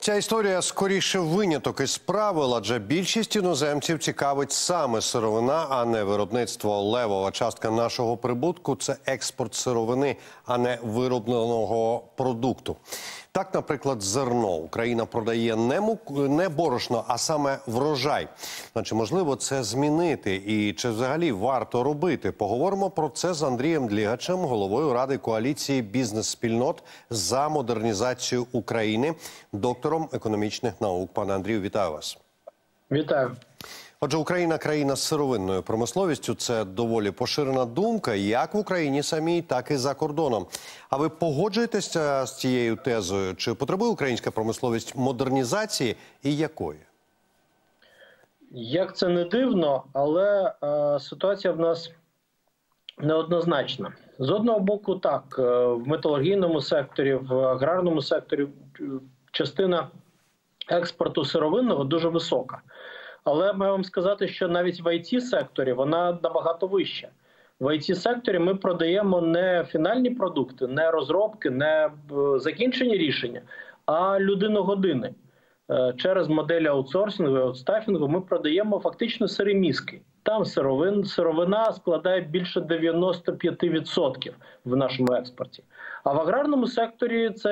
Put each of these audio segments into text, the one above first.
Ця історія скоріше виняток із правил, адже більшість іноземців цікавить саме сировина, а не виробництво. Левова частка нашого прибутку – це експорт сировини, а не виробленого продукту. Так, наприклад, зерно. Україна продає не борошно, а саме врожай. Чи можливо це змінити і чи взагалі варто робити? Поговоримо про це з Андрієм Длігачем, головою Ради коаліції бізнес-спільнот за модернізацію України, доктором економічних наук. Пане Андрію, вітаю вас. Вітаю. Отже, Україна – країна з сировинною промисловістю. Це доволі поширена думка, як в Україні самій, так і за кордоном. А ви погоджуєтеся з цією тезою? Чи потребує українська промисловість модернізації і якої? Як це не дивно, але ситуація в нас неоднозначна. З одного боку, так, в металургійному секторі, в аграрному секторі частина експорту сировинного дуже висока. Але маю вам сказати, що навіть в ІТ-секторі вона набагато вища. В ІТ-секторі ми продаємо не фінальні продукти, не розробки, не закінчені рішення, а людиногодини. Через моделі аутсорсингу і аутстафінгу ми продаємо фактично сирі мізки. Там сировина складає більше 95% в нашому експорті. А в аграрному секторі це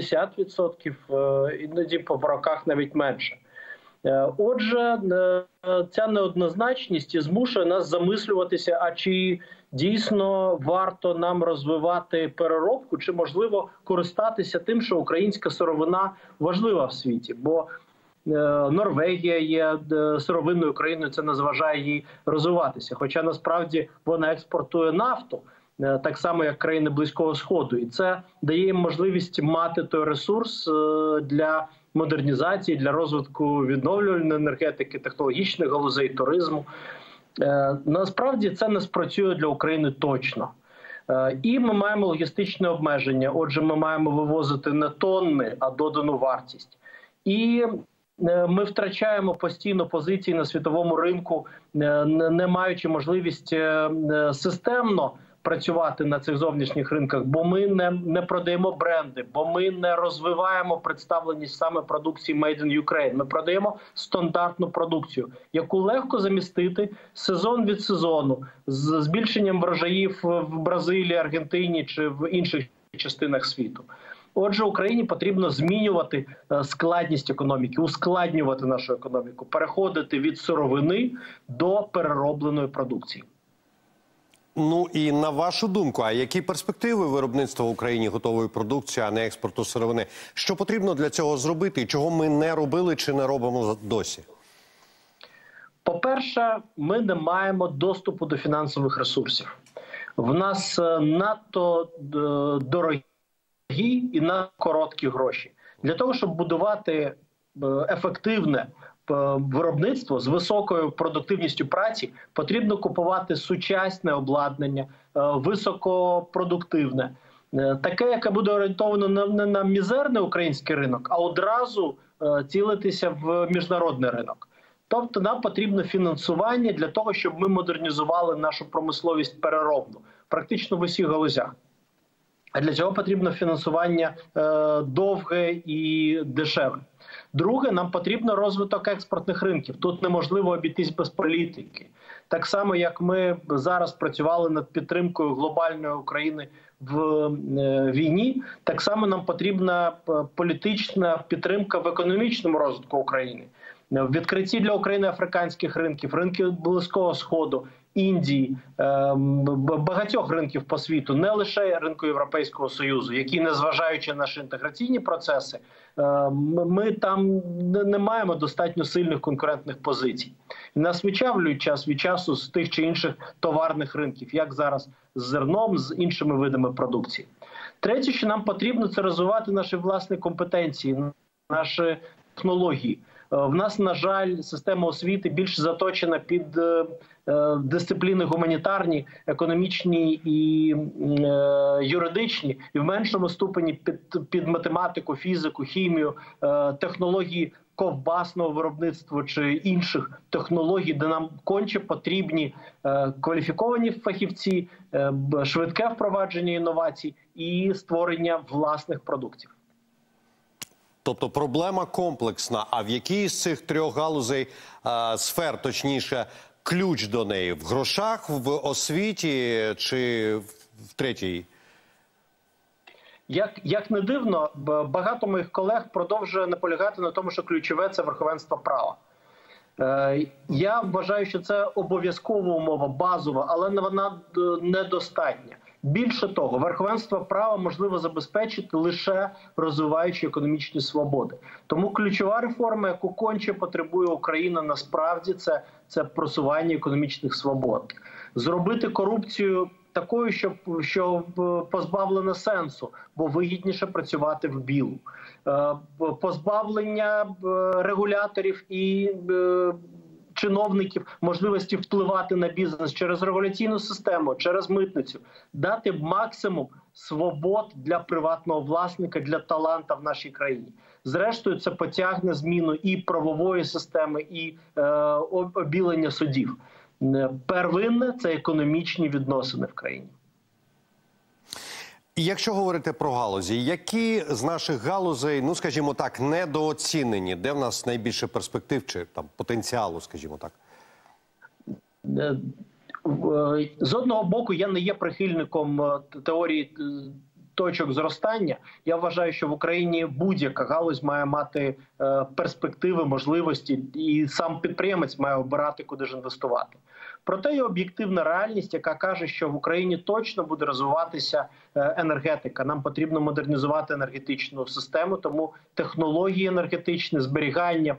60%, іноді по роках навіть менше. Отже, ця неоднозначність змушує нас замислюватися, а чи дійсно варто нам розвивати переробку, чи можливо користатися тим, що українська сировина важлива в світі. Бо Норвегія є сировинною країною, це не заважає їй розвиватися. Хоча насправді вона експортує нафту, так само як країни Близького Сходу. І це дає їм можливість мати той ресурс для модернізації, для розвитку відновлювальної енергетики, технологічних галузей, туризму. Насправді це не спрацює для України точно. І ми маємо логістичне обмеження. Отже, ми маємо вивозити не тонни, а додану вартість. І ми втрачаємо постійно позиції на світовому ринку, не маючи можливість системно працювати на цих зовнішніх ринках, бо ми не продаємо бренди, бо ми не розвиваємо представленість саме продукції Made in Ukraine. Ми продаємо стандартну продукцію, яку легко замістити сезон від сезону з збільшенням врожаїв в Бразилії, Аргентині чи в інших частинах світу. Отже, Україні потрібно змінювати складність економіки, ускладнювати нашу економіку, переходити від сировини до переробленої продукції. Ну і на вашу думку, а які перспективи виробництва в Україні готової продукції, а не експорту сировини? Що потрібно для цього зробити і чого ми не робили чи не робимо досі? По-перше, ми не маємо доступу до фінансових ресурсів. В нас надто дорогі і надто короткі гроші. Для того, щоб будувати ефективне виробництво з високою продуктивністю праці, потрібно купувати сучасне обладнання, високопродуктивне, таке, яке буде орієнтовано не на мізерний український ринок, а одразу цілитися в міжнародний ринок. Тобто нам потрібно фінансування для того, щоб ми модернізували нашу промисловість переробну, практично в усіх галузях. А для цього потрібно фінансування довге і дешеве. Друге, нам потрібно розвиток експортних ринків. Тут неможливо обійтись без політики. Так само, як ми зараз працювали над підтримкою глобальної України в війні, так само нам потрібна політична підтримка в економічному розвитку України. В відкритті для України африканських ринків, ринків Близького Сходу, Індії, багатьох ринків по світу, не лише ринку Європейського Союзу, які, незважаючи на наші інтеграційні процеси, ми там не маємо достатньо сильних конкурентних позицій. Нас вичавлюють час від часу з тих чи інших товарних ринків, як зараз з зерном, з іншими видами продукції. Третє, що нам потрібно, це розвивати наші власні компетенції, наші технології. В нас, на жаль, система освіти більш заточена під дисципліни гуманітарні, економічні і юридичні, і в меншому ступені під математику, фізику, хімію, технології ковбасного виробництва чи інших технологій, де нам конче потрібні кваліфіковані фахівці, швидке впровадження інновацій і створення власних продуктів. Тобто проблема комплексна. А в якій з цих трьох галузей, сфер, точніше, ключ до неї? В грошах, в освіті чи в третій? Як не дивно, багато моїх колег продовжує наполягати на тому, що ключове – це верховенство права. Я вважаю, що це обов'язкова умова, базова, але вона недостатня. Більше того, верховенство права можливо забезпечити лише розвиваючи економічні свободи. Тому ключова реформа, яку конче потребує Україна насправді, це просування економічних свобод. Зробити корупцію такою, що позбавлена сенсу, бо вигідніше працювати в білу. Позбавлення регуляторів і чиновників можливості впливати на бізнес через регуляційну систему, через митницю. Дати максимум свобод для приватного власника, для таланта в нашій країні. Зрештою, це потягне зміну і правової системи, і обілення судів. Первинне – це економічні відносини в країні. І якщо говорити про галузі, які з наших галузей, ну, скажімо так, недооцінені? Де в нас найбільше перспектив чи там потенціалу, скажімо так? З одного боку, я не є прихильником теорії точок зростання. Я вважаю, що в Україні будь-яка галузь має мати перспективи, можливості, і сам підприємець має обирати, куди ж інвестувати. Проте є об'єктивна реальність, яка каже, що в Україні точно буде розвиватися енергетика. Нам потрібно модернізувати енергетичну систему, тому технології енергетичні, зберігання,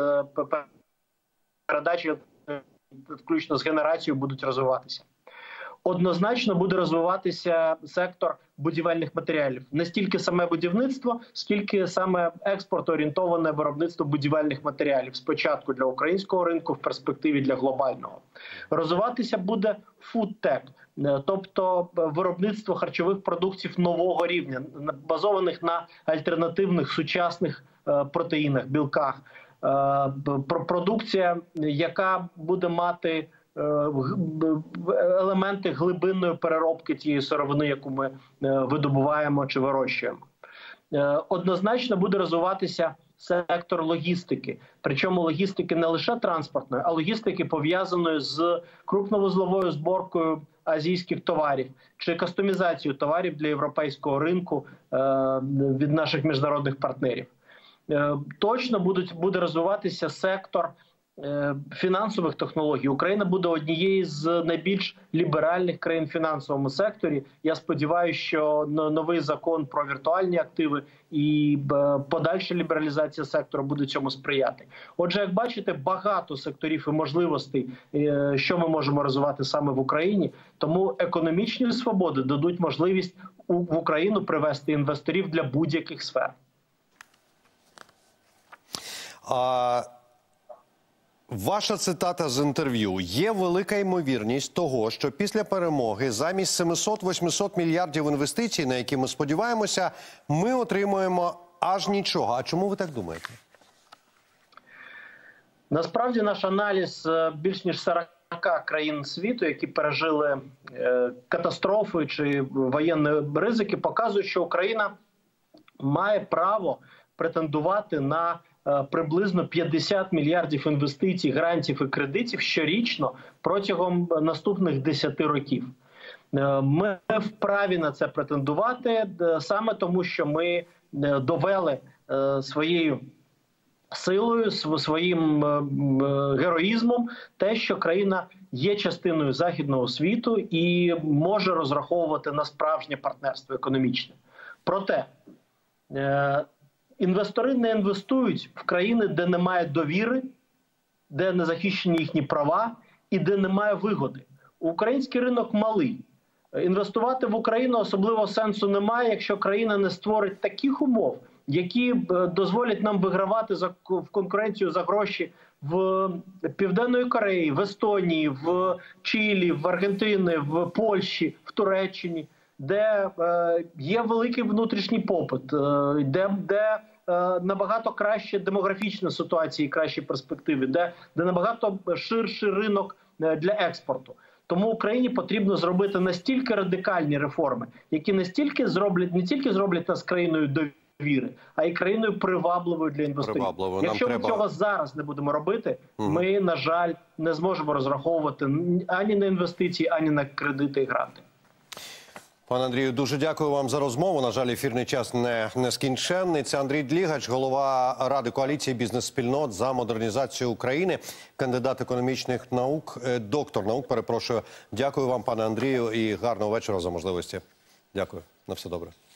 передачі, включно з генерацією, будуть розвиватися. Однозначно буде розвиватися сектор будівельних матеріалів. Не стільки саме будівництво, скільки саме експорт-орієнтоване виробництво будівельних матеріалів. Спочатку для українського ринку, в перспективі для глобального. Розвиватися буде фудтек, тобто виробництво харчових продуктів нового рівня, базованих на альтернативних сучасних протеїнах, білках. Продукція, яка буде мати елементи глибинної переробки тієї сировини, яку ми видобуваємо чи вирощуємо. Однозначно буде розвиватися сектор логістики. Причому логістики не лише транспортної, а логістики пов'язаної з крупновузловою зборкою азійських товарів чи кастомізацією товарів для європейського ринку від наших міжнародних партнерів. Точно буде розвиватися сектор фінансових технологій. Україна буде однією з найбільш ліберальних країн в фінансовому секторі. Я сподіваюся, що новий закон про віртуальні активи і подальша лібералізація сектору буде цьому сприяти. Отже, як бачите, багато секторів і можливостей, що ми можемо розвивати саме в Україні. Тому економічні свободи дадуть можливість в Україну привести інвесторів для будь-яких сфер. Ваша цитата з інтерв'ю. Є велика ймовірність того, що після перемоги замість 700-800 мільярдів інвестицій, на які ми сподіваємося, ми отримуємо аж нічого. А чому ви так думаєте? Насправді наш аналіз більш ніж 40 країн світу, які пережили катастрофи чи воєнні ризики, показує, що Україна має право претендувати на приблизно 50 мільярдів інвестицій, грантів і кредитів щорічно протягом наступних 10 років. Ми вправі на це претендувати саме тому, що ми довели своєю силою, своїм героїзмом те, що країна є частиною західного світу і може розраховувати на справжнє партнерство економічне. Проте інвестори не інвестують в країни, де немає довіри, де не захищені їхні права і де немає вигоди. Український ринок малий. Інвестувати в Україну особливого сенсу немає, якщо країна не створить таких умов, які дозволять нам вигравати в конкуренцію за гроші в Південної Кореї, в Естонії, в Чилі, в Аргентині, в Польщі, в Туреччині, де є великий внутрішній попит, де набагато краще демографічна ситуація і кращі перспективи, де набагато ширший ринок для експорту. Тому Україні потрібно зробити настільки радикальні реформи, які не тільки зроблять нас країною довіри, а й країною привабливою для інвесторів. Привабливою. Нам Якщо ми цього зараз не будемо робити, ми, на жаль, не зможемо розраховувати ані на інвестиції, ані на кредити і гранти. Пане Андрію, дуже дякую вам за розмову. На жаль, ефірний час не нескінченний. Це Андрій Длігач, голова Ради коаліції бізнес-спільнот за модернізацію України, кандидат економічних наук, доктор наук, перепрошую. Дякую вам, пане Андрію, і гарного вечора за можливості. Дякую. На все добре.